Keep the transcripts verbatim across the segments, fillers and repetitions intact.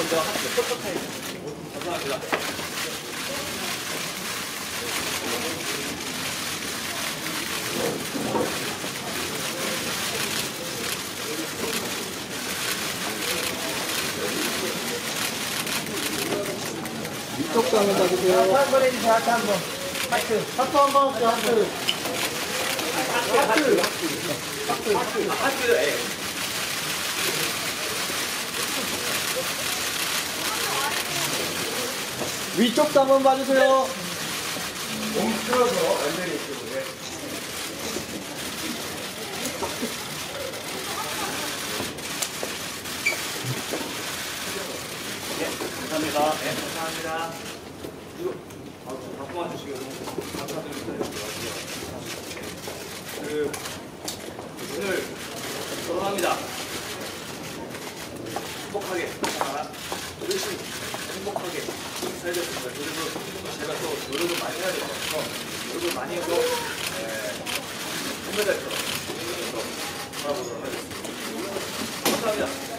감사합니다. 하트 포토타임. 감사합니다. 위쪽도 한번 봐주세요. 하트 한번 해주세요. 하트 한번. 하트. 하트 한번 하트. 하트. 하트. 하트. 하트. 하트. 예. 위쪽도 한번 봐주세요. 멈춰서 완전히 있고. 네, 감사합니다. 네, 감사합니다. 이거 갖고 와주시고 감사드립니다. 그 오늘 결혼합니다. 행복하게 열심히 행복하게 살겠습니다. 그래서 제가 또 노력을 많이 해야 될 것 같아서 노력을 많이 해서 금메달처럼 돌아보도록 하겠습니다. 감사합니다.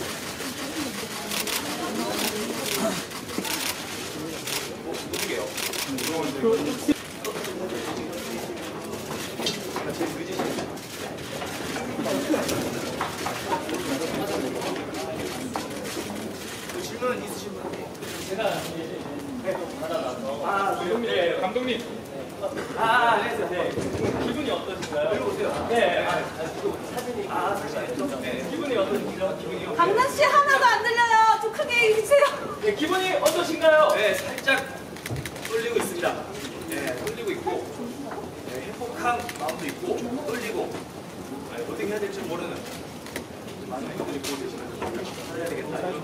질문 있으신 분? 제가 이제 받아놔서. 아, 감독님. 네, 감독님. 아, 네, 네. 기분이 어떠신가요? 여기 오세요. 네, 아, 지금 사진이. 아, 사진. 네. 기분이 어떠신가요? 기분이요? 강남 씨 하나도 안 들려요. 좀 크게 해주세요. 네, 기분이 어떠신가요? 네, 살짝 떨리고 있습니다. 네, 떨리고 있고, 네, 행복한 마음도 있고, 떨리고, 네, 어떻게 해야 될지 모르는 많은 분들이 보고 계시면 살아야 되겠다. 이런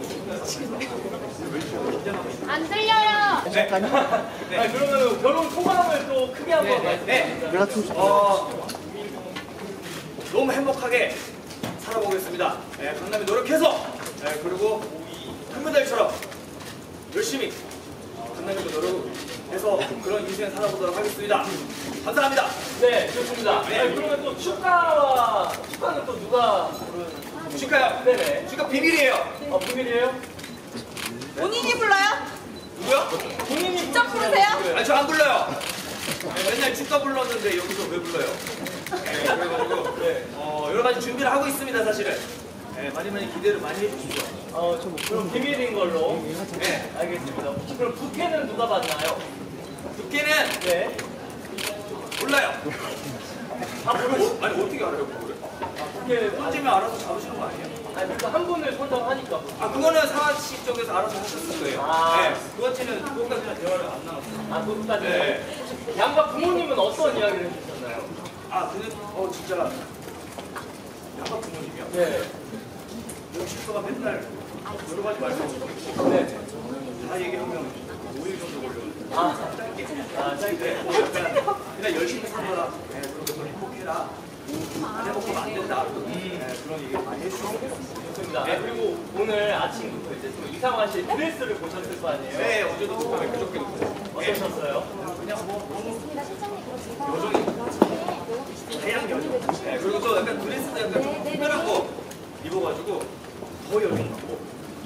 안 들려요. 네. 네. 아, 그러면 결혼 소감을 또 크게 한번 네, 네. 말씀해 주세요. 어, 너무 행복하게 살아보겠습니다. 네, 강남이 노력해서, 네, 그리고 금메달처럼 열심히 강남이도 노력해서 그런 인생 살아보도록 하겠습니다. 감사합니다. 네, 좋습니다. 네. 아, 그러면 또 축가와 축가는 또 누가 부르는? 축하요. 네네. 축하 비밀이에요. 어, 비밀이에요? 본인이 불러요? 누구요? 본인이 직접 부르세요? 아니, 저 안 불러요. 네, 맨날 축가 불렀는데 여기서 왜 불러요? 네, 그래가지고 네. 어, 여러 가지 준비를 하고 있습니다, 사실은. 네, 많이 많이 기대를 많이 해주시죠. 어, 좀 그럼 비밀인 걸로. 네. 알겠습니다. 혹시 그럼 부캐는 누가 받나요? 두께는 네. 몰라요. 아, 모르시. 어, 아니, 어떻게 알아요, 그거를? 아, 부캐. 던지면 알아서 잡으시는 거 아니에요? 아니, 그러니까 한 분을 선정하니까. 아, 그거는 사씨 쪽에서 알아서 하셨을 거예요. 아. 네, 그것까지는, 그것까지는 대화를 안 나눴어요. 아, 그것까지. 네. 혹시 양가 부모님은 어떤 이야기를 해주셨나요? 아, 근데, 어, 진짜, 양가 부모님이요? 네. 여기 식서가 맨날 여러 가지 말씀하시고, 네. 다 얘기하면 오 일 정도 걸려요. 아, 짧게. 아, 짧게. 네, 뭐 약간, 그냥 열심히 살아라. 네, 그리고 행복해라. 안 해먹으면 안 된다. 네, 그런 얘기 많이 해주셨어요. 좋습니다. 아, 그리고 오늘 아침부터 이제 또 이상화 씨 드레스를 보셨을 거 아니에요? 네, 어제도 보고 그저께도 보고. 어떠셨어요? 그냥 뭐, 너무 여정이 다양한 여정. 네, 그리고 또 약간 드레스도 약간 좀 특별한 거 입어가지고 더 여정 같고.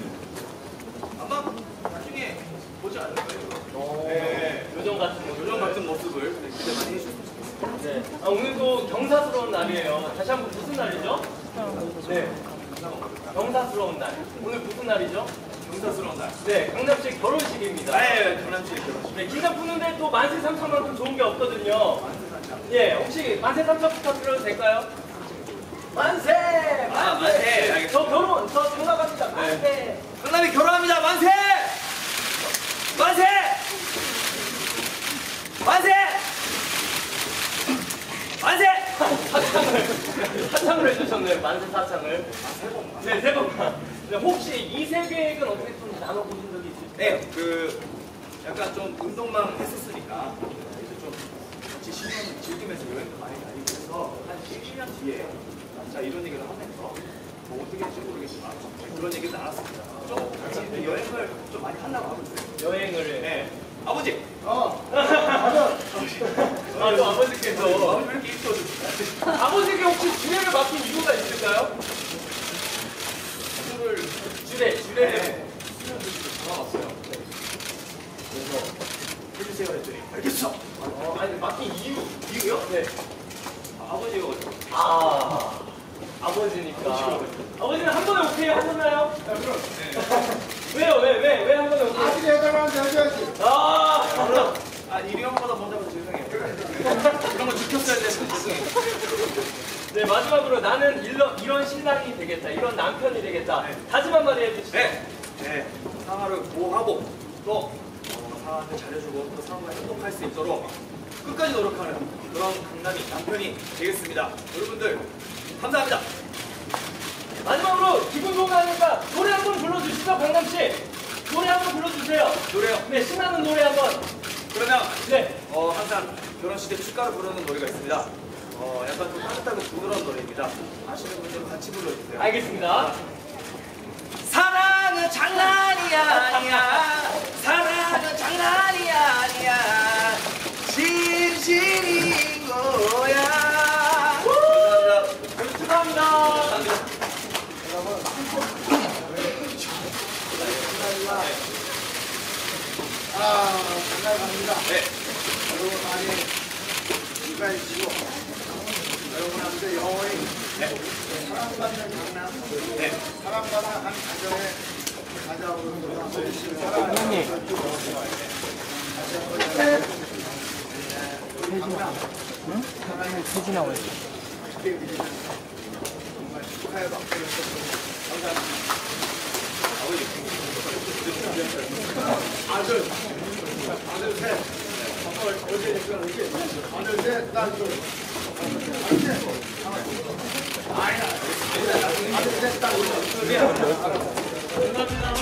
아마 나중에 보지 않을 거예요. 네, 요정 같은 거. 요정 같은 모습을 기대 많이 해주셨으면 좋겠습니다. 네. 아, 오늘도 경사스러운 날이에요. 다시 한번 무슨 날이죠? 네. 경사스러운 날. 오늘 무슨 날이죠? 경사스러운 날. 네, 강남 씨 결혼식입니다. 네, 강남시 결혼식. 네, 긴장 푸는데 또 만세 삼천만큼 좋은 게 없거든요. 예, 혹시 만세 삼천 부탁드려도 될까요? 만세! 만세! 아, 만세! 알겠습니다. 저 결혼, 저 전화갑니다. 만세! 강남이 결혼합니다. 만세! 만세! 만세! 만세! 사창을, 사창을 해주셨네요. 만세 사창을. 네, 세 번만. 네, 혹시 이 세 계획은 어떻게 좀 나눠보신 적이 있으실까요? 네, 그 약간 좀 운동만 했었으니까 이제 좀 같이 신년 즐기면서 여행도 많이 다니고 해서 한 십 년 뒤에 자 이런 얘기를 하면서 뭐 어떻게 할지 모르겠지만 그런 얘기를 나눴습니다. 좀 같이 이제 여행을 좀 많이 하려고 하고 있어요. 여행을. 네, 아버지. 어. 맞아. 아, 또 아버지께서. 아버지 왜 이렇게 일찍 오셨어요? 아버지께 혹시 주례를 맡긴 이유가 있을까요? 술을 주례, 주례를. 네, 술을 맡기세요 했더니 알겠어. 어, 아니 맡긴 이유. 이유요? 네. 아, 아버지가 어디? 아 아버지니까. 아버지는 한 번에 오케이 하셨나요? 왜요? 왜? 왜? 왜 한 번에 오케이? 아직 애들한테 해줘야지. 아 그럼 아 이리 형보다 먼저 가서 죄송해요. 이런 거 지켰어야 되는데 죄송해요. 네 마지막으로 나는 이런 이런 신랑이 되겠다. 이런 남편이 되겠다. 네. 다짐 한마디 해주시죠. 네, 네. 상아를 보호하고 또 어, 상아한테 잘해주고 또 상아가 행복할 수 있도록 끝까지 노력하는 그런 강남이 남편이 되겠습니다. 여러분들 감사합니다. 마지막으로 기분 좋은 거 하니까 노래 한 번 불러주시죠, 강남 씨. 노래 한 번 불러주세요. 노래요. 네 신나는 노래 한 번. 그러면 네. 어, 항상 결혼식 때 축가를 부르는 노래가 있습니다. 어, 약간 좀 따뜻하고 부드러운 노래입니다. 아시는 분들은 같이 불러주세요. 알겠습니다. 사랑은 장난이 아니야. 사랑은 장난이 아니야. 진실인 거야. 감사합니다. 감사합니다. 아, 장난 갑니다. 네. 여러분 많이 인사해주시고, 여러분한테 영원히 사랑받는 강남, 네. 사랑받는 한 가정의 가장으로 열심히 살아가는 혜진 나와요. 정말 축하해 받고 감사합니다. 아들, 아들 셋, 아빠 어제 얘기가 이렇게 아들 셋, 딸 둘. 아들 셋, 아니야, 아들 셋, 딸 둘. 감사합니다.